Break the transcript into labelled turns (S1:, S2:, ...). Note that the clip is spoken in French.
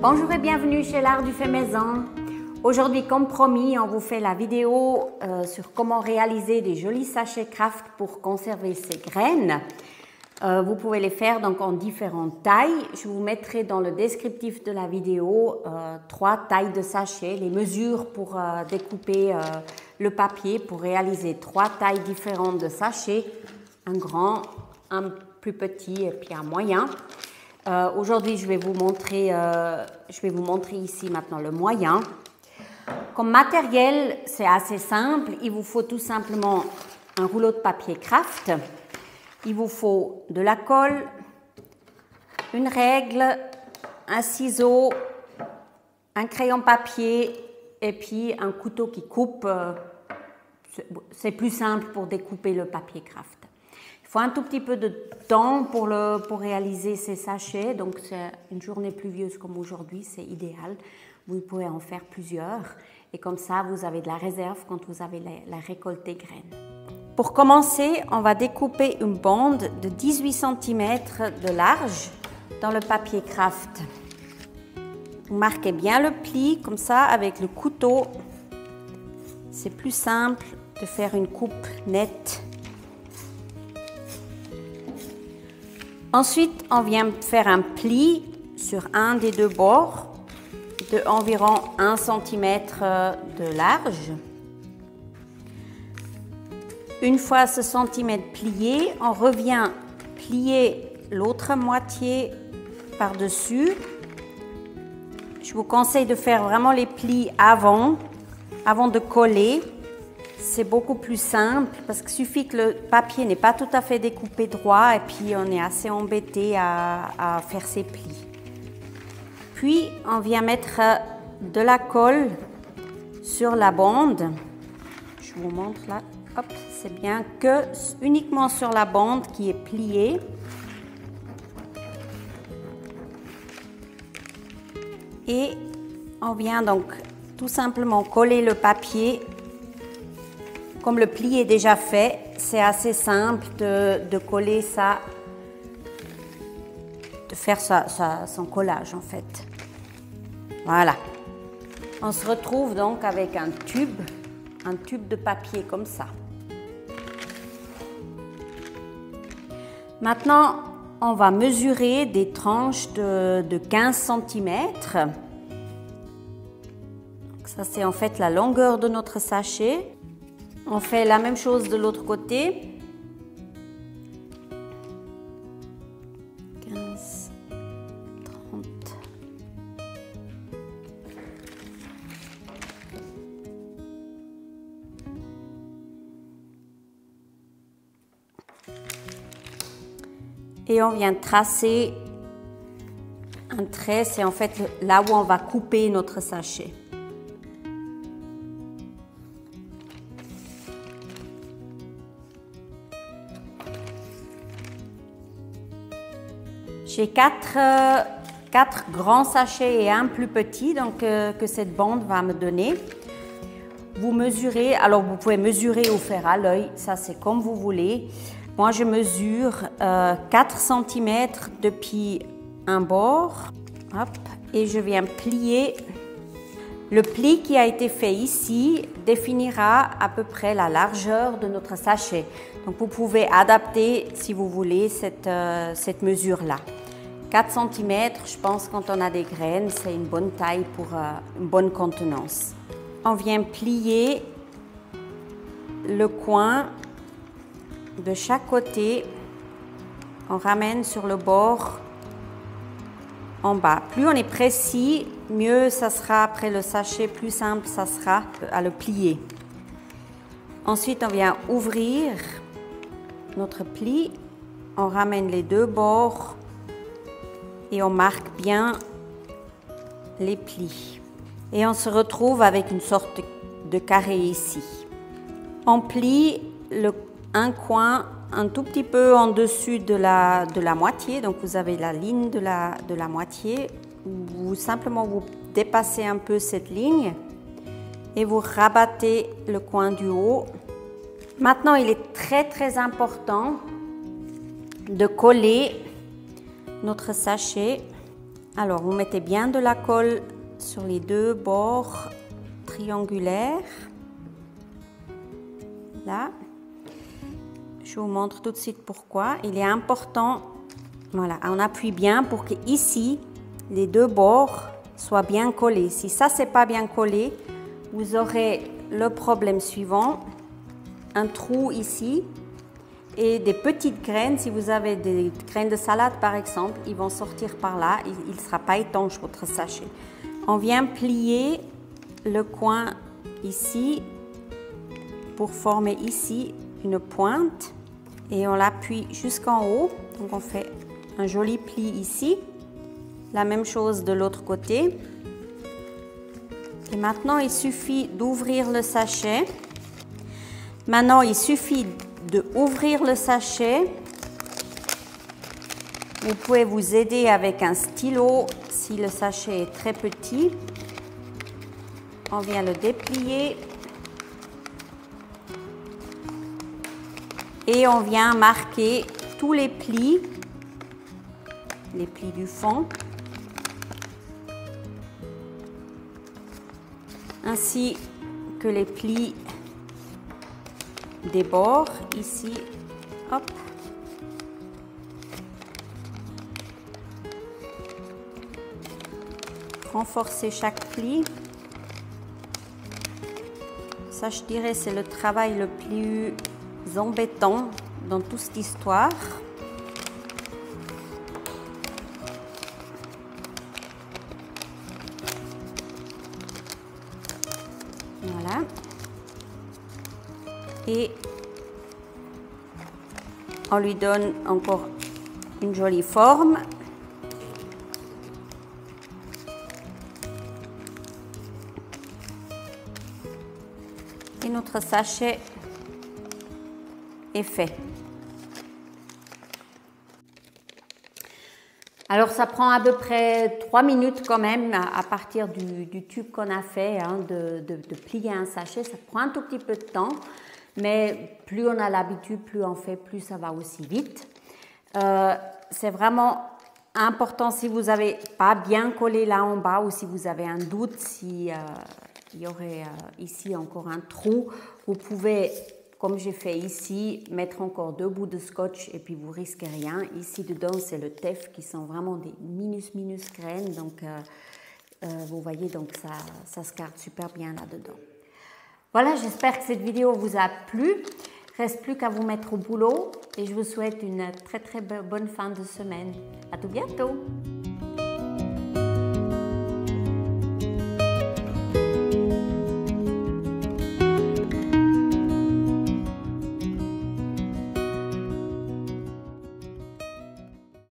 S1: Bonjour et bienvenue chez l'Art du fait maison. Aujourd'hui, comme promis, on vous fait la vidéo sur comment réaliser des jolis sachets craft pour conserver ces graines. Vous pouvez les faire donc en différentes tailles. Je vous mettrai dans le descriptif de la vidéo 3 tailles de sachets, les mesures pour découper le papier pour réaliser 3 tailles différentes de sachets, un grand, un plus petit et puis un moyen. Aujourd'hui, je vais vous montrer ici maintenant le moyen. Comme matériel, c'est assez simple. Il vous faut tout simplement un rouleau de papier craft. Il vous faut de la colle, une règle, un ciseau, un crayon papier et puis un couteau qui coupe. C'est plus simple pour découper le papier craft. Il faut un tout petit peu de temps pour réaliser ces sachets. Donc, c'est une journée pluvieuse comme aujourd'hui, c'est idéal. Vous pouvez en faire plusieurs. Et comme ça, vous avez de la réserve quand vous avez la récolte des graines. Pour commencer, on va découper une bande de 18 cm de large dans le papier craft. Vous marquez bien le pli, comme ça, avec le couteau. C'est plus simple de faire une coupe nette. Ensuite, on vient faire un pli sur un des deux bords de environ 1 cm de large. Une fois ce centimètre plié, on revient plier l'autre moitié par-dessus. Je vous conseille de faire vraiment les plis avant de coller. C'est beaucoup plus simple parce qu'il suffit que le papier n'est pas tout à fait découpé droit et puis on est assez embêté à faire ces plis. Puis on vient mettre de la colle sur la bande. Je vous montre là. Hop, c'est bien que uniquement sur la bande qui est pliée. Et on vient donc tout simplement coller le papier. Comme le pli est déjà fait, c'est assez simple de coller ça, de faire son collage en fait. Voilà. On se retrouve donc avec un tube de papier comme ça. Maintenant, on va mesurer des tranches de 15 cm. Ça, c'est en fait la longueur de notre sachet. On fait la même chose de l'autre côté. 15, 30. Et on vient tracer un trait, c'est en fait là où on va couper notre sachet. J'ai 4 grands sachets et un plus petit donc, que cette bande va me donner. Vous mesurez, alors vous pouvez mesurer ou faire à l'œil, ça c'est comme vous voulez. Moi je mesure 4 cm depuis un bord. Hop, et je viens plier. Le pli qui a été fait ici définira à peu près la largeur de notre sachet. Donc vous pouvez adapter si vous voulez cette mesure-là. 4 cm, je pense quand on a des graines, c'est une bonne taille pour une bonne contenance. On vient plier le coin de chaque côté. On ramène sur le bord en bas. Plus on est précis, mieux ça sera après le sachet, plus simple ça sera à le plier. Ensuite, on vient ouvrir notre pli. On ramène les deux bords et on marque bien les plis. Et on se retrouve avec une sorte de carré ici. On plie un coin un tout petit peu en dessus de la moitié. Donc vous avez la ligne de la moitié. Simplement vous dépassez un peu cette ligne et vous rabattez le coin du haut. Maintenant, il est très important de coller notre sachet Alors, vous mettez bien de la colle sur les deux bords triangulaires. Là. Je vous montre tout de suite pourquoi. Il est important, voilà, on appuie bien pour que ici, les deux bords soient bien collés. Si ça, c'est pas bien collé, vous aurez le problème suivant, un trou ici et des petites graines. Si vous avez des graines de salade par exemple, ils vont sortir par là, il ne sera pas étanche votre sachet. On vient plier le coin ici pour former ici une pointe et on l'appuie jusqu'en haut. Donc on fait un joli pli ici. La même chose de l'autre côté. Et maintenant, il suffit d'ouvrir le sachet. Maintenant, il suffit d'ouvrir le sachet. Vous pouvez vous aider avec un stylo si le sachet est très petit. On vient le déplier. Et on vient marquer tous les plis du fond, ainsi que les plis des bords, ici, hop. Renforcer chaque pli. Ça, je dirais, c'est le travail le plus embêtant dans toute cette histoire. Voilà. Et on lui donne encore une jolie forme. Et notre sachet est fait. Alors ça prend à peu près 3 minutes quand même à partir du tube qu'on a fait, hein, de plier un sachet. Ça prend un tout petit peu de temps, mais plus on a l'habitude, plus on fait, plus ça va aussi vite. C'est vraiment important si vous n'avez pas bien collé là en bas ou si vous avez un doute, si il y aurait ici encore un trou, vous pouvez, comme j'ai fait ici, mettre encore 2 bouts de scotch et puis vous risquez rien. Ici dedans, c'est le teff qui sont vraiment des minus graines. Donc, vous voyez, donc ça se garde super bien là-dedans. Voilà, j'espère que cette vidéo vous a plu. Reste plus qu'à vous mettre au boulot et je vous souhaite une très bonne fin de semaine. À tout bientôt!